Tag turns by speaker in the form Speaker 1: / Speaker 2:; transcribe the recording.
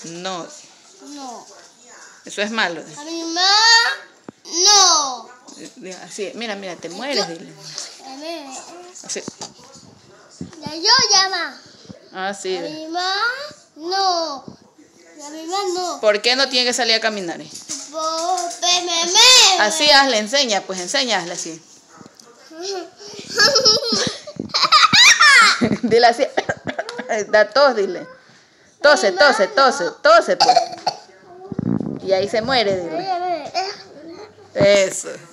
Speaker 1: No.
Speaker 2: No.
Speaker 1: Eso es malo.
Speaker 2: A mi mamá, no.
Speaker 1: Así, mira, te mueres, dile. Así.
Speaker 2: Ya yo llama.
Speaker 1: Ah, sí.
Speaker 2: A mi mamá, no. A mi mamá, no.
Speaker 1: ¿Por qué no tiene que salir a caminar? Así hazle, enséñale así. Dile así. Da tos, dile. Tose, pues. Y ahí se muere, dile. Eso.